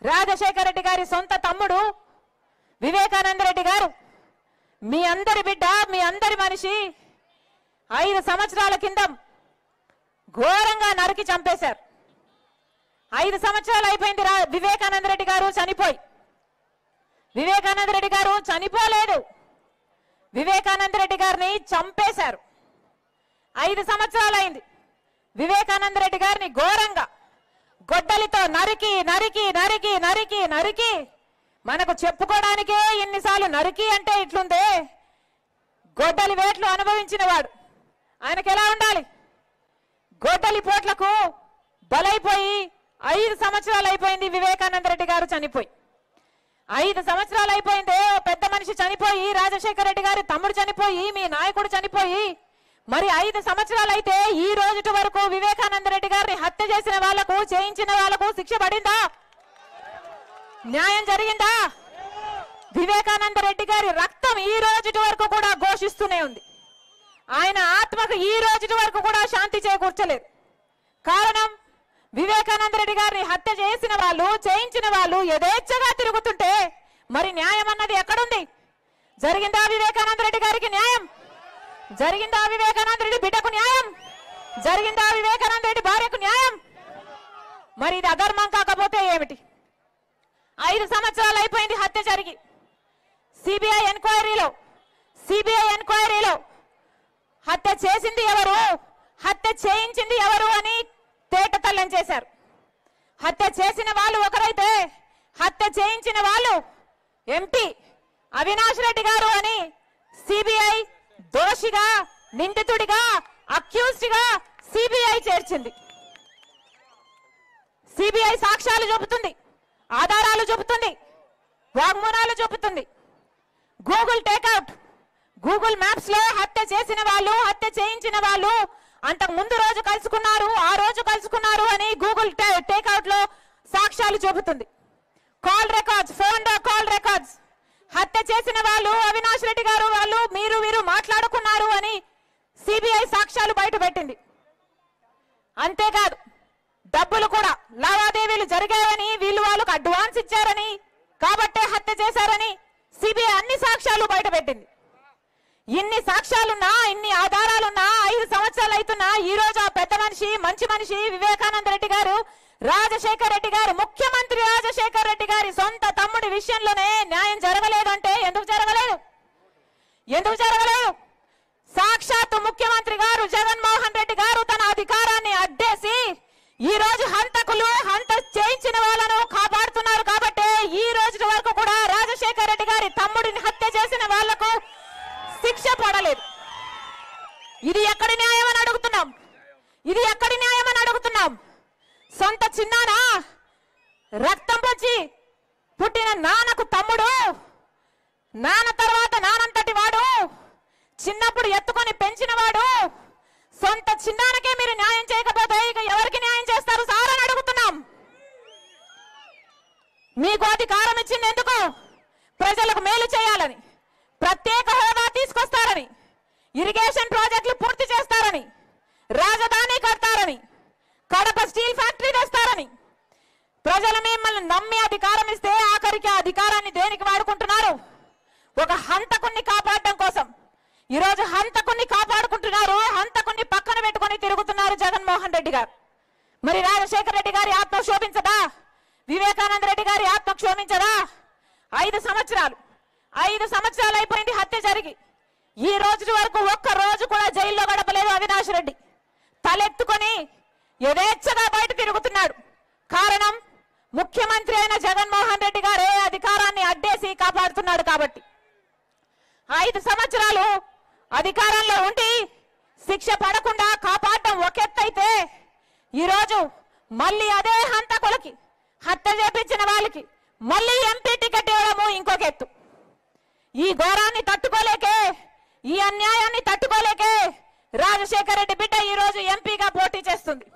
రాజశేఖర రెడ్డి గారి సొంత తమ్ముడు వివేకానంద రెడ్డి గారు మీ అందరి బిడ్డ, మీ అందరి మనిషి 5 సంవత్సరాల కింద ఘోరంగా నరికి చంపేశారు. 5 సంవత్సరాలు అయిపోయింది వివేకానంద రెడ్డి గారు చనిపోయి. వివేకానంద రెడ్డి గారు చనిపోలేదు, వివేకానంద రెడ్డి గారిని చంపేశారు. 5 సంవత్సరాలు అయింది. వివేకానంద రెడ్డి గారిని ఘోరంగా గొడ్డలితో నరికి నరికి నరికి నరికి నరికి మనకు చెప్పుకోవడానికే ఇన్నిసార్లు నరికి అంటే ఇట్లుందే. గొడ్డలి వేట్లు అనుభవించిన వాడు ఆయనకి ఎలా ఉండాలి? గొడ్డలి పోట్లకు బలైపోయి 5 సంవత్సరాలు అయిపోయింది వివేకానంద రెడ్డి గారు చనిపోయి. 5 సంవత్సరాలు అయిపోయిందే. పెద్ద మనిషి చనిపోయి, రాజశేఖర రెడ్డి గారి తమ్ముడు చనిపోయి, మీ నాయకుడు చనిపోయి, మరి 5 సంవత్సరాలు అయితే ఈ రోజు వరకు వివేకానంద రెడ్డి గారిని హత్య చేసిన వాళ్లకు, చేయించిన వాళ్లకు శిక్ష పడిందా? న్యాయం జరిగిందా? వివేకానంద రెడ్డి గారి రక్తం ఈ రోజు వరకు కూడా ఘోషిస్తూనే ఉంది. ఆయన ఆత్మకు ఈ రోజు వరకు కూడా శాంతి చేకూర్చలేదు. కారణం, వివేకానంద రెడ్డి గారిని హత్య చేసిన వాళ్ళు, చేయించిన వాళ్ళు యథేచ్ఛగా తిరుగుతుంటే మరి న్యాయం అన్నది ఎక్కడుంది? జరిగిందా వివేకానంద రెడ్డి గారికి న్యాయం? జరిగిందా వివేకానంద రెడ్డి బిడ్డకు న్యాయం? జరిగిందా వివేకానంద రెడ్డి భార్యకు న్యాయం? మరి ఇది అధర్మం కాకపోతే ఏమిటి? 5 సంవత్సరాలు అయిపోయింది హత్య జరిగి. సిబిఐ ఎంక్వైరీలో హత్య చేసింది ఎవరు, హత్య చేయించింది ఎవరు అని తేటతల్లం చేశారు. హత్య చేసిన వాళ్ళు ఒకరైతే హత్య చేయించిన వాళ్ళు ఎంపీ అవినాష్ రెడ్డి గారు అని సిబిఐ దోషిగా, నిందితుడిగా, అక్యూజ్డ్గా సిబిఐ చేర్చింది. సిబిఐ సాక్ష్యాలు చూపుతుంది, ఆధారాలు చూపుతుంది, వాగ్మూలాలు చూపుతుంది. గూగుల్ టేక్అవుట్, గూగుల్ మ్యాప్స్ లో హత్య చేసిన వాళ్ళు, హత్య చేయించిన వాళ్ళు అంతకు ముందు రోజు కలుసుకున్నారు, ఆ రోజు కలుసుకున్నారు అని గూగుల్ టేక్అవుట్ లో సాక్ష్యాలు చూపుతుంది. Call records, phone call records, హత్య చేసిన వాళ్ళు అవినాష్ రెడ్డి గారు వాళ్ళు వీరు మాట్లాడుకున్నారు అని సిబిఐ సాక్ష్యాలు బయట పెట్టింది. అంతేకాదు డబ్బులు కూడా లావాదేవీలు జరిగాయని, వీళ్ళు వాళ్ళకు అడ్వాన్స్ ఇచ్చారని, కాబట్టే హత్య చేశారని సిబిఐ అన్ని సాక్ష్యాలు బయట పెట్టింది. ఇన్ని సాక్ష్యాలున్నా, ఇన్ని ఆధారాలున్నా 5 సంవత్సరాలు అవుతున్నా ఈ రోజు ఆ పెద్ద మనిషి, మంచి మనిషి వివేకానంద రెడ్డి గారు, రాజశేఖర రెడ్డి గారు, ముఖ్యమంత్రి రాజశేఖర రెడ్డి గారి సొంత తమ్ముడి విషయంలోనే న్యాయం జరగలేదంటే ఎందుకు జరగలేదు? ఎందుకు జరగలేదు? సాక్షాత్తు ముఖ్యమంత్రి గారు జగన్మోహన్ రెడ్డి గారు తన అధికారాన్ని అడ్డేసి ఈ రోజు హంతకులు, చేయించిన వాళ్ళను కాపాడుతున్నారు కాబట్టి ఈ రోజు వరకు కూడా రాజశేఖర రెడ్డి గారి తమ్ముడిని హత్య చేసిన వాళ్లకు శిక్ష పడలేదు. ఇది ఎక్కడి న్యాయం అని అడుగుతున్నాం. ఇది ఎక్కడి న్యాయం అని అడుగుతున్నాం. సొంత చిన్నానా, రక్తం పంచి పుట్టిన నాన్నకు తమ్ముడు, నాన్న తర్వాత నానంతటి వాడు, చిన్నప్పుడు ఎత్తుకొని పెంచిన వాడు, సొంత చిన్నానకే మీరు న్యాయం చేయకపోతే ఇక ఎవరికి న్యాయం చేస్తారు సార్ అని అడుగుతున్నాం. మీకు అధికారం ఇచ్చింది ఎందుకు? ప్రజలకు మేలు చేయాలని, ప్రత్యేక హోదా తీసుకొస్తారని, ఇరిగేషన్ ప్రాజెక్టులు పూర్తి చేస్తారని, రాజధాని కడతారని, కడప స్టీల్ ఫ్యాక్టరీ తెస్తారని. ప్రజలు మిమ్మల్ని నమ్మి అధికారం ఇస్తే ఆఖరికి ఆ అధికారాన్ని దేనికి వాడుకుంటున్నారు? ఒక హంతకుణ్ణి కాపాడడం కోసం. ఈరోజు హంతకుణ్ణి కాపాడుకుంటున్నారు, హంతకుణ్ణి పక్కన పెట్టుకుని తిరుగుతున్నారు జగన్మోహన్ రెడ్డి గారు. మరి రాజశేఖర రెడ్డి గారి ఆత్మ క్షోభించదా? వివేకానంద రెడ్డి గారి ఆత్మ క్షోభించదా? 5 సంవత్సరాలు అయిపోయింది హత్య జరిగి ఈ రోజు వరకు ఒక్క రోజు కూడా జైల్లో గడపలేదు అవినాష్ రెడ్డి. తలెత్తుకొని యథేచ్ఛగా బయట తిరుగుతున్నాడు. కారణం, ముఖ్యమంత్రి అయిన జగన్మోహన్ రెడ్డి గారే అధికారాన్ని అడ్డేసి కాపాడుతున్నాడు కాబట్టి. 5 సంవత్సరాలు అధికారంలో ఉండి శిక్ష పడకుండా కాపాడటం ఒక ఎత్తైతే ఈరోజు మళ్ళీ అదే హంతకులకి, హత్య చేపించిన వాళ్ళకి మళ్ళీ ఎంపీ టికెట్ ఇవ్వడము ఇంకొక ఎత్తు. ఈ ఘోరాన్ని తట్టుకోలేకే, ఈ అన్యాయాన్ని తట్టుకోలేకే రాజశేఖర రెడ్డి బిడ్డ ఈ రోజు ఎంపీగా పోటీ చేస్తుంది.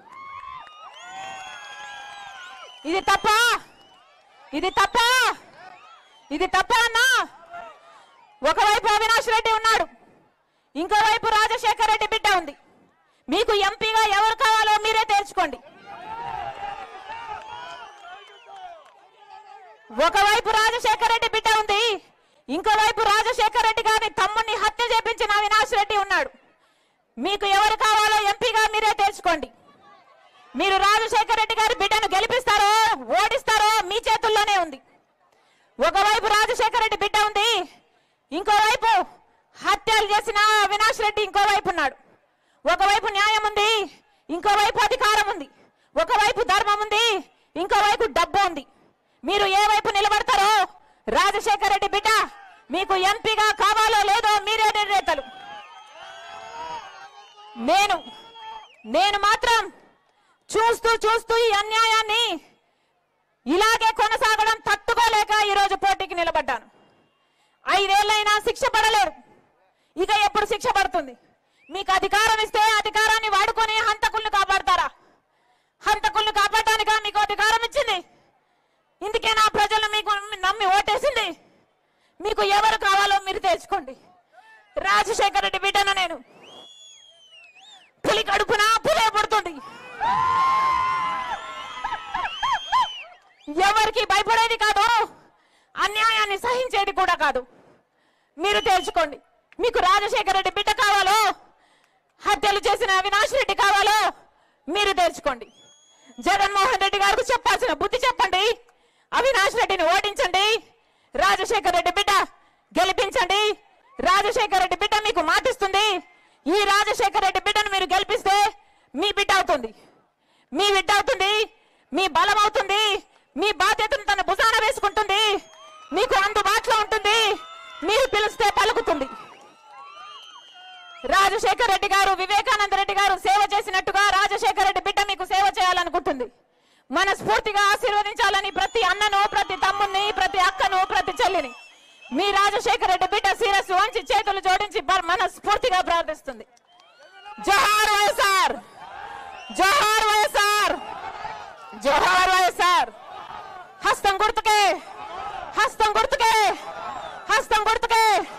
ఇది తప్ప? ఇది తప్ప? ఇది తప్ప అన్నా? ఒకవైపు అవినాష్ రెడ్డి ఉన్నాడు, ఇంకోవైపు రాజశేఖర రెడ్డి బిడ్డ ఉంది. మీకు ఎంపీగా ఎవరు కావాలో మీరే తేల్చుకోండి. ఒకవైపు రాజశేఖర రెడ్డి బిడ్డ ఉంది, ఇంకోవైపు రాజశేఖర రెడ్డి గారిని తమ్ముడిని హత్య చేపించిన అవినాష్ రెడ్డి ఉన్నాడు. మీకు ఎవరు కావాలో ఎంపీగా మీరే తెలుసుకోండి. మీరు రాజశేఖర రెడ్డి గారి బిడ్డను గెలిపిస్తారో ఓడిస్తారో మీ చేతుల్లోనే ఉంది. ఒకవైపు రాజశేఖర రెడ్డి బిడ్డ ఉంది, ఇంకోవైపు హత్యలు చేసిన అవినాష్ రెడ్డి ఇంకోవైపు ఉన్నాడు. ఒకవైపు న్యాయం ఉంది, ఇంకోవైపు అధికారం ఉంది. ఒకవైపు ధర్మం ఉంది, ఇంకోవైపు డబ్బు ఉంది. మీరు ఏ వైపు నిలబడతారో రాజశేఖర రెడ్డి బిడ్డ మీకు ఎంపీగా కావాలో లేదో మీరే నిర్ణేతలు. నేను మాత్రం చూస్తూ ఈ అన్యాయాన్ని ఇలాగే కొనసాగడం తట్టుకోలేక ఈరోజు పోటీకి నిలబడ్డాను. 5 ఏళ్ళైనా శిక్ష పడలేరు, ఇక ఎప్పుడు శిక్ష పడుతుంది? మీకు అధికారం ఇస్తే అధికారాన్ని వాడుకొని హంతకుల్ని కాపాడతారా? హంతకుల్ని కాపాడటానికా మీకు అధికారం ఇచ్చింది? ఇందుకేనా ప్రజలు మీకు నమ్మి ఓటేసింది? మీకు ఎవరు కావాలో మీరు తెలుసుకోండి. రాజశేఖర రెడ్డి బిడ్డను నేను. పులి కడుపున పులే పడుతుంది. ఎవరికి భయపడేది కాదు, అన్యాయాన్ని సహించేది కూడా కాదు. మీరు తెలుసుకోండి. మీకు రాజశేఖర రెడ్డి బిడ్డ కావాలో, హత్యలు చేసిన అవినాష్ రెడ్డి కావాలో మీరు తెలుసుకోండి. జగన్మోహన్ రెడ్డి గారికి చెప్పాల్సిన బుద్ధి చెప్పండి. అవినాష్ రెడ్డిని ఓడించండి, రాజశేఖర రెడ్డి బిడ్డ గెలిపించండి. రాజశేఖర రెడ్డి బిడ్డ మీకు మాటిస్తుంది. ఈ రాజశేఖర రెడ్డి బిడ్డను మీరు గెలిపిస్తే మీ బిడ్డ అవుతుంది, మీ బిడ్డ అవుతుంది, మీ బలం అవుతుంది, మీ బాధ్యతను తన భుజాన వేసుకుంటుంది, మీకు అందుబాటులో ఉంటుంది, మీరు పిలిస్తే పలుకుతుంది. రాజశేఖర రెడ్డి గారు, వివేకానంద రెడ్డి గారు సేవ చేసినట్టుగా రాజశేఖర రెడ్డి బిడ్డ మీకు సేవ చేయాలనుకుంటుంది. మనస్ఫూర్తిగా ఆశీర్వదించాలని ప్రతి అన్నను, ప్రతి తమ్ముని, ప్రతి అక్కను, ప్రతి చెల్లిని మీ రాజశేఖర రెడ్డి బిడ్డ శిరస్సు వంచి చేతులు జోడించి మనస్ఫూర్తిగా ప్రార్థిస్తుంది. జోహార్ వైఎస్ఆర్, జోహార్ వైఎస్ఆర్, జోహార్ వైఎస్ఆర్. హస్తం గుర్తుకే, హస్తం గుర్తుకే, హస్తం గుర్తుకే.